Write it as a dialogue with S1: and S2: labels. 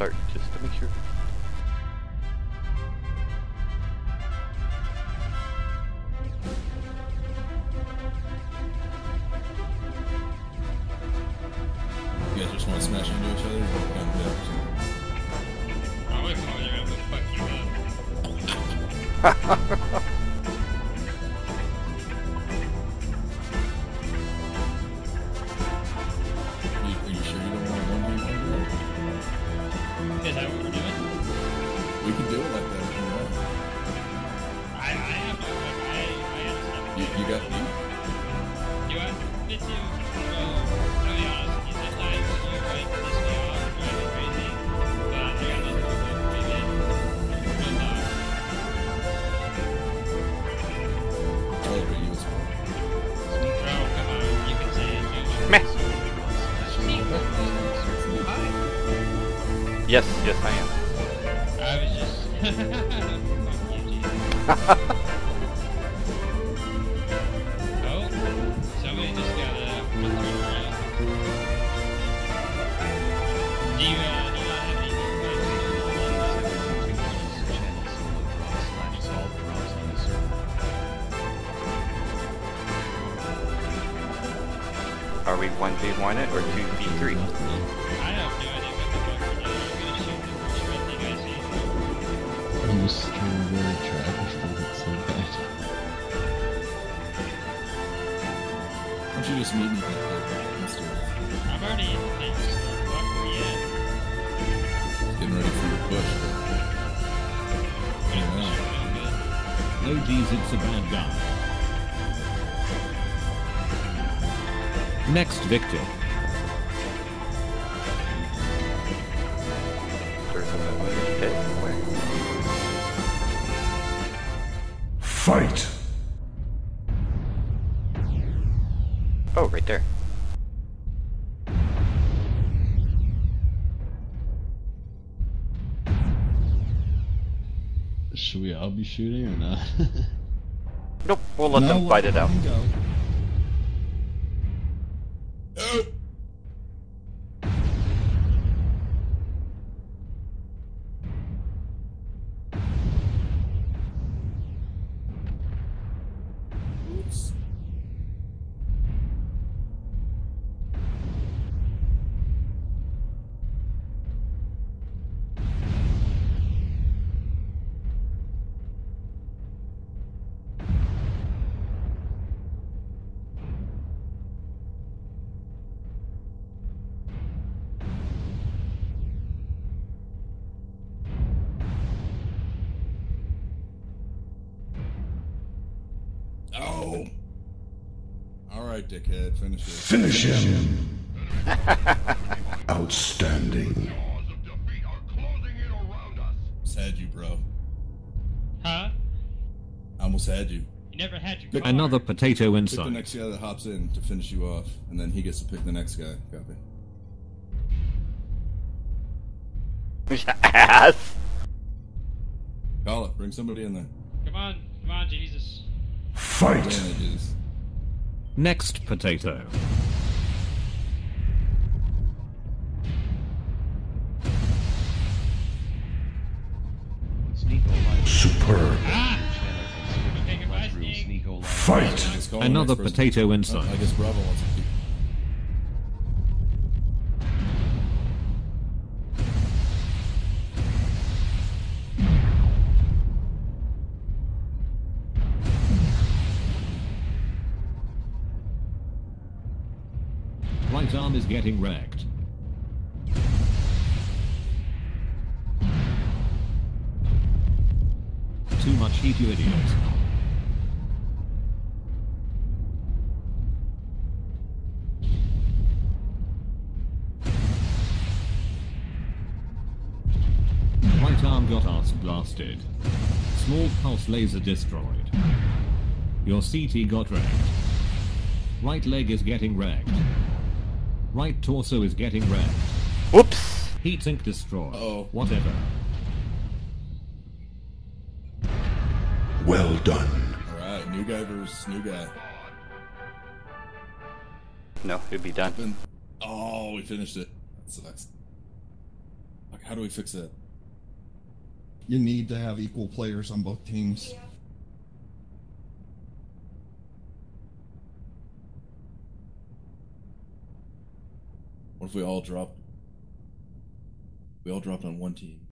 S1: start just to make sure.
S2: You guys just want to smash into each other?
S3: I was calling you out to fuck you up.
S2: Are you sure you don't want 1v1?
S3: Is that what we're doing?
S2: We can do it like that if you want.
S3: I have no, like, I understand.
S2: You got me?
S3: Do I fit to, to be honest, you said that you like piss me off, drive me crazy, but I got nothing to do with it.
S2: Oliver, you as well.
S3: Bro, come on, you can say it.
S1: Meh.
S3: Hi.
S1: Yes, yes I am.
S3: I was just... Fuck you, Jesus. Oh, somebody just got put through the rail. Do you not have any
S1: Are we 1v1 it or 2v3?
S3: I have no idea what the fuck we're doing. I'm gonna shoot the first red thing I see.
S4: I'm just trying to really trash because it's so bad.
S2: Why don't you just meet me back there? Let's do it.
S3: I'm already in the thing. Fuck, where you at?
S2: Getting ready for your push. Yeah.
S5: No G's, it's a bad guy. Next victim.
S1: There's a movement pit somewhere.
S6: Fight!
S1: Oh, right there.
S4: Should we all be shooting or not?
S1: Nope, we'll let them fight it out.
S2: Oops. Oh! Alright, dickhead, finish it.
S6: Finish him! Outstanding.
S2: Almost had you, bro.
S3: Huh?
S2: I almost had you.
S3: You never had your
S2: Pick
S3: car.
S5: Another potato
S2: Pick the
S5: inside.
S2: next guy that hops in to finish you off, and then he gets to pick the next guy. Copy.
S1: Ass!
S2: Call it. Bring somebody in there.
S3: Come on, Jesus.
S6: Fight!
S2: Advantages.
S5: Next potato.
S6: Superb.
S3: Okay, goodbye, Snake.
S6: Fight!
S2: Just call the
S5: Another
S2: next person.
S5: potato
S2: Oh,
S5: inside.
S2: I guess Bravo wants to keep.
S5: Right arm is getting wrecked. Too much heat, you idiot. Right arm got arse blasted. Small pulse laser destroyed. Your CT got wrecked. Right leg is getting wrecked. Right torso is getting wrecked.
S1: Whoops!
S5: Heatsink destroyed.
S2: Uh-oh.
S5: Whatever.
S6: Well done.
S2: Alright, new guy versus new guy.
S1: No, it'd be done.
S2: Oh, we finished it. That sucks. Like, how do we fix that?
S7: You need to have equal players on both teams.
S2: What if we all dropped? We all dropped on one team.